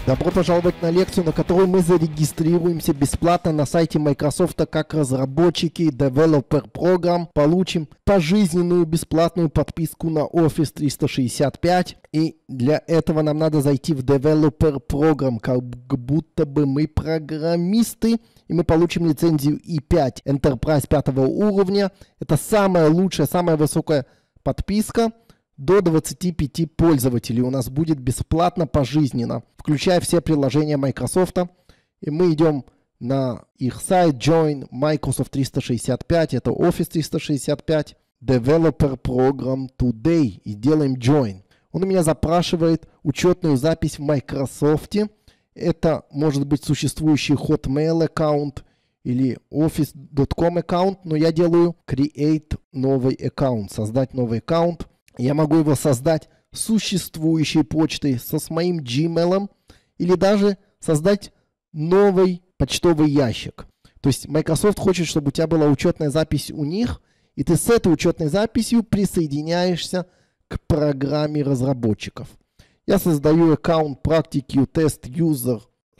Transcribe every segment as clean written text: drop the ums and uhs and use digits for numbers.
Добро пожаловать на лекцию, на которой мы зарегистрируемся бесплатно на сайте Microsoft как разработчики Developer Program, получим пожизненную бесплатную подписку на Office 365. И для этого нам надо зайти в Developer Program, как будто бы мы программисты, и мы получим лицензию E5 Enterprise 5 уровня. Это самая лучшая, самая высокая подписка. До 25 пользователей у нас будет бесплатно пожизненно, включая все приложения Microsoft. И мы идем на их сайт Join Microsoft 365, это Office 365, Developer Program Today, и делаем Join. Он у меня запрашивает учетную запись в Microsoft. Это может быть существующий Hotmail аккаунт или Office.com аккаунт, но я делаю Create новый аккаунт, создать новый аккаунт. Я могу его создать с существующей почтой, с моим Gmail, или даже создать новый почтовый ящик. То есть Microsoft хочет, чтобы у тебя была учетная запись у них, и ты с этой учетной записью присоединяешься к программе разработчиков. Я создаю аккаунт практики test user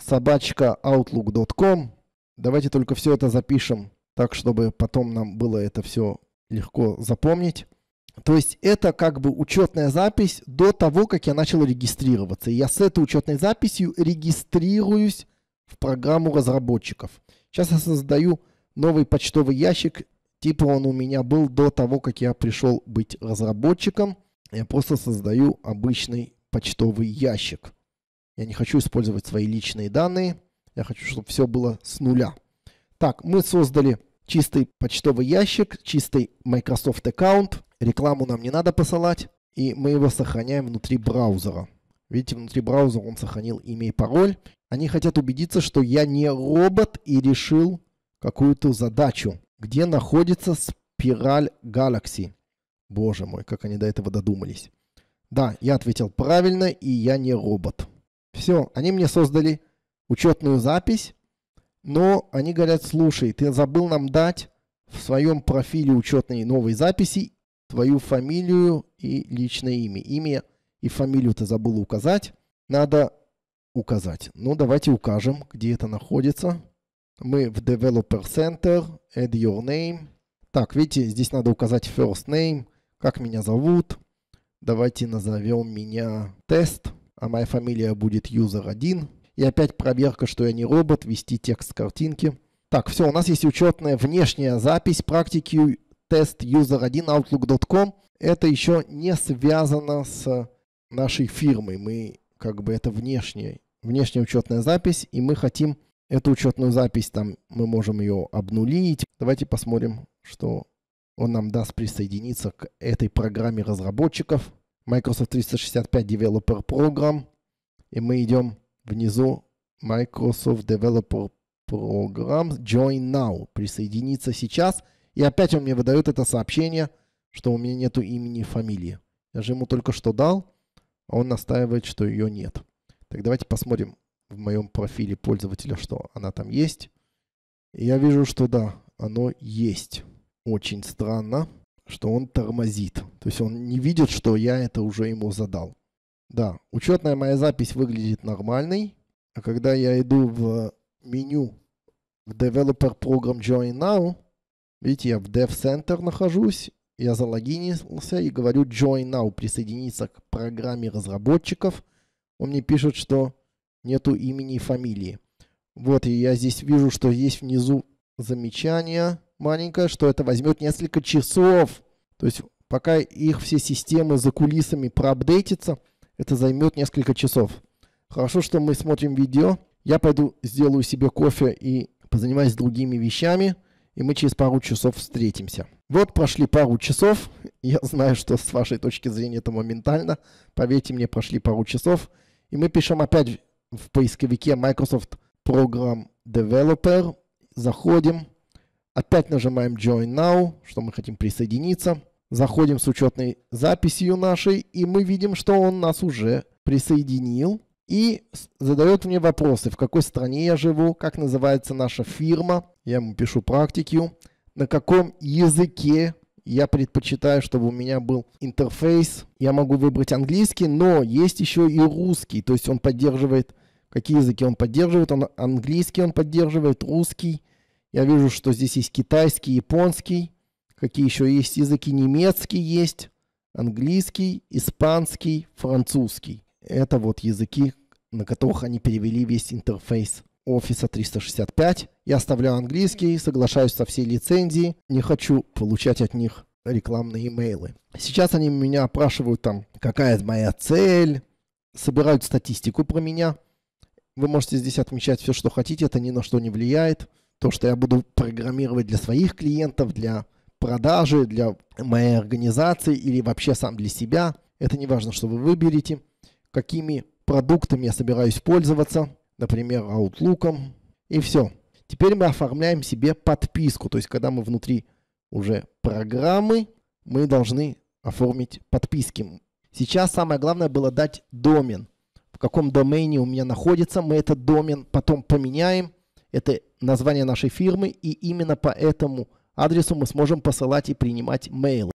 @outlook.com. Давайте только все это запишем так, чтобы потом нам было это все легко запомнить. То есть это как бы учетная запись до того, как я начал регистрироваться. И я с этой учетной записью регистрируюсь в программу разработчиков. Сейчас я создаю новый почтовый ящик. Типа он у меня был до того, как я пришел быть разработчиком. Я просто создаю обычный почтовый ящик. Я не хочу использовать свои личные данные. Я хочу, чтобы все было с нуля. Так, мы создали чистый почтовый ящик, чистый Microsoft аккаунт. Рекламу нам не надо посылать, и мы его сохраняем внутри браузера. Видите, внутри браузера он сохранил имя и пароль. Они хотят убедиться, что я не робот и решил какую-то задачу. Где находится спираль Galaxy? Боже мой, как они до этого додумались. Да, я ответил правильно, и я не робот. Все, они мне создали учетную запись, но они говорят: слушай, ты забыл нам дать в своем профиле учетной новой записи твою фамилию и личное имя. Имя и фамилию ты забыл указать. Надо указать. Ну, давайте укажем, где это находится. Мы в Developer Center, Add Your Name. Так, видите, здесь надо указать First Name, как меня зовут. Давайте назовем меня Тест, а моя фамилия будет User1. И опять проверка, что я не робот, ввести текст картинки. Так, все, у нас есть учетная внешняя запись практики Test User1 Outlook.com. Это еще не связано с нашей фирмой. Мы как бы это внешняя учетная запись, и мы хотим эту учетную запись, там мы можем ее обнулить. Давайте посмотрим, что он нам даст присоединиться к этой программе разработчиков. Microsoft 365 Developer Program. И мы идем внизу Microsoft Developer Program Join Now. Присоединиться сейчас. И опять он мне выдает это сообщение, что у меня нету имени и фамилии. Я же ему только что дал, а он настаивает, что ее нет. Так давайте посмотрим в моем профиле пользователя, что она там есть. И я вижу, что да, оно есть. Очень странно, что он тормозит. То есть он не видит, что я это уже ему задал. Да, учетная моя запись выглядит нормальной. А когда я иду в меню в Developer Program Join Now, видите, я в Dev Center нахожусь, я залогинился и говорю Join Now, присоединиться к программе разработчиков. Он мне пишет, что нету имени и фамилии. Вот, и я здесь вижу, что есть внизу замечание маленькое, что это возьмет несколько часов. То есть, пока их все системы за кулисами проапдейтятся, это займет несколько часов. Хорошо, что мы смотрим видео. Я пойду сделаю себе кофе и позанимаюсь другими вещами. И мы через пару часов встретимся. Вот прошли пару часов. Я знаю, что с вашей точки зрения это моментально. Поверьте мне, прошли пару часов. И мы пишем опять в поисковике Microsoft Program Developer. Заходим. Опять нажимаем Join Now, что мы хотим присоединиться. Заходим с учетной записью нашей. И мы видим, что он нас уже присоединил. И задает мне вопросы, в какой стране я живу, как называется наша фирма. Я ему пишу практику, на каком языке я предпочитаю, чтобы у меня был интерфейс. Я могу выбрать английский, но есть еще и русский. То есть он поддерживает какие языки он поддерживает. Английский он поддерживает, русский. Я вижу, что здесь есть китайский, японский. Какие еще есть языки? Немецкий есть, английский, испанский, французский. Это вот языки, на которых они перевели весь интерфейс Office 365. Я оставляю английский, соглашаюсь со всей лицензией. Не хочу получать от них рекламные имейлы. Сейчас они меня опрашивают там, какая моя цель, собирают статистику про меня. Вы можете здесь отмечать все, что хотите, это ни на что не влияет. То, что я буду программировать для своих клиентов, для продажи, для моей организации или вообще сам для себя. Это не важно, что вы выберете. Какими продуктами я собираюсь пользоваться, например, Outlook. И все. Теперь мы оформляем себе подписку. То есть, когда мы внутри уже программы, мы должны оформить подписки. Сейчас самое главное было дать домен. В каком домене у меня находится. Мы этот домен потом поменяем. Это название нашей фирмы. И именно по этому адресу мы сможем посылать и принимать мейлы.